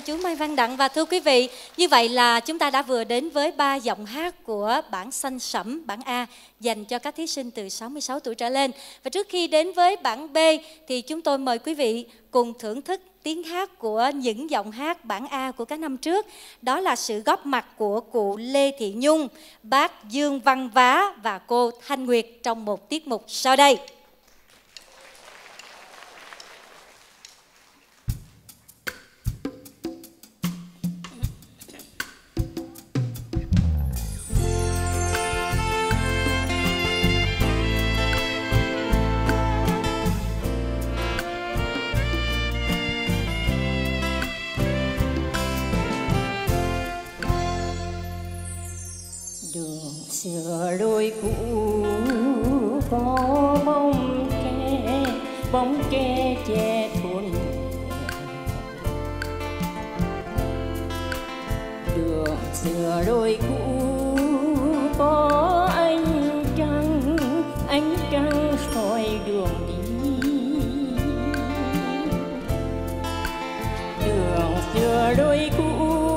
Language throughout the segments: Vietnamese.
chú Mai Văn Đặng. Và thưa quý vị, như vậy là chúng ta đã vừa đến với 3 giọng hát của bảng xanh sẫm, bảng A, dành cho các thí sinh từ 66 tuổi trở lên. Và trước khi đến với bảng B thì chúng tôi mời quý vị cùng thưởng thức tiếng hát của những giọng hát bảng A của các năm trước. Đó là sự góp mặt của cụ Lê Thị Nhung, bác Dương Văn Vá và cô Thanh Nguyệt trong một tiết mục sau đây. Đường xưa đôi cũ có bóng tre che thôn. Đường xưa đôi cũ có ánh trăng soi đường đi. Đường xưa đôi cũ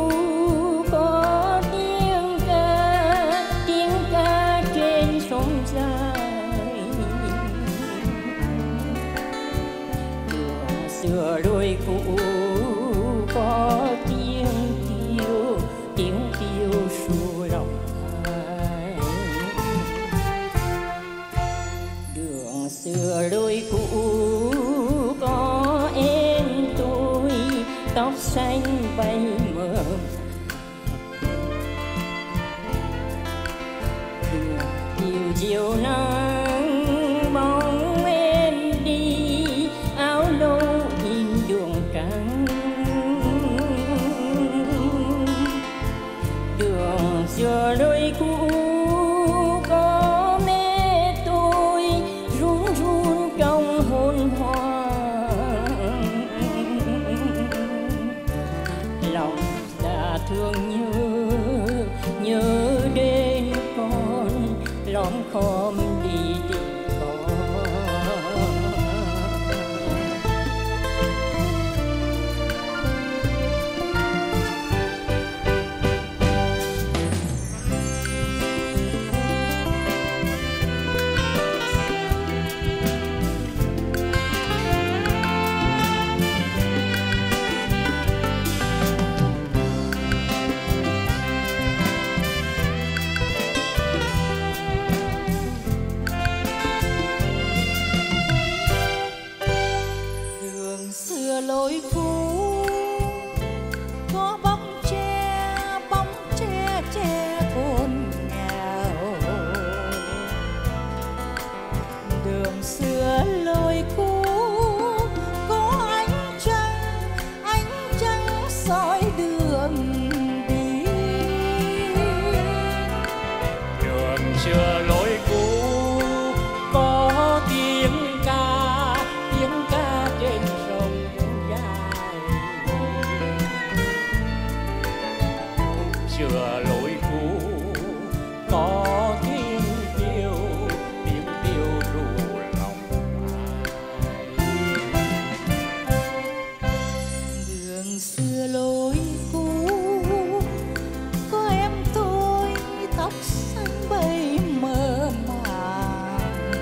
xưa đôi cũ có tiếng kêu ru lòng ai. Đường xưa đôi cũ có em tôi tóc xanh bay mờ. Đường chiều nắng bóng em đi, áo lâu đường trắng. Đường xưa đôi cũ có mẹ tôi run run trong hôn hoang. Lòng đã thương nhớ đến con, lom khom đi tìm con. Lối cũ có bóng tre che thôn nghèo. Đường xưa lối cũ có ánh trăng soi đường đi. Đường xưa lối cũ có tiếng ca trên sông. Xưa lối cũ có tiếng kêu ru lòng ai. Đường xưa lối cũ có em tôi tóc xanh bay mơ màng.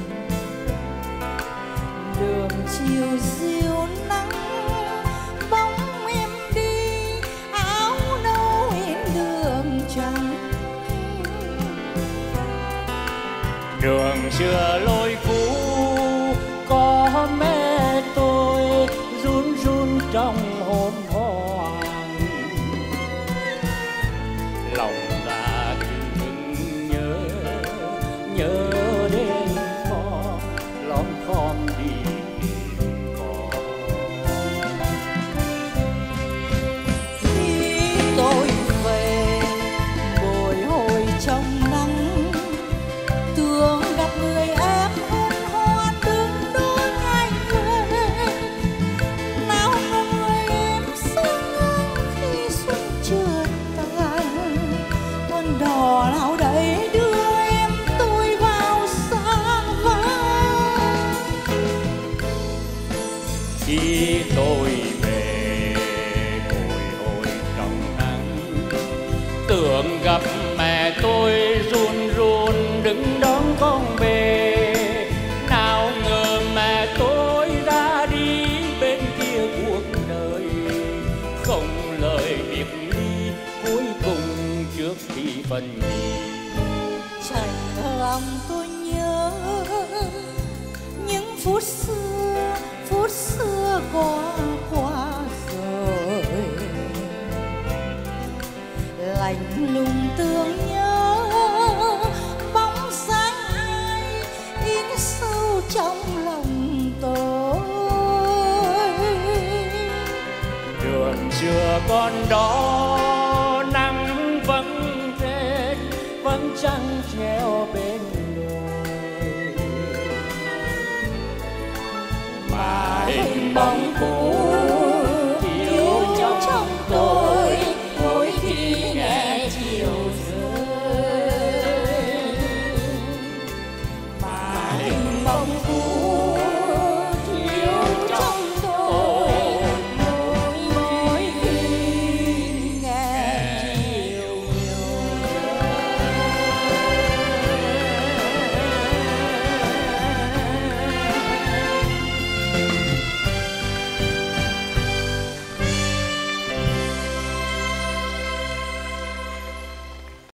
Đường chiều diêu nắng bóng em đi, áo nâu in đường trắng. Đường xưa lối cũ có mẹ tôi run run trong hôn hoang. Lòng đã thương nhớ đến con, lom khom đi tìm con. Khi tôi về bồi hồi trong nắng, tưởng gặp người em hôn hoan đứng đôi anh về. Nào người em xưa không lời biệt ly, cuối cùng trước khi phân ly. Chạnh lòng tôi nhớ những phút xưa qua rồi, lạnh lùng tưởng nhớ bóng dáng ai in sâu trong lòng tôi. Đường xưa con đó nắng vẫn rên, vẫn trăng treo bên đồi, mà hình bóng cũ thiếu trong tôi mỗi khi nghe chiều rơi. Mà hình bóng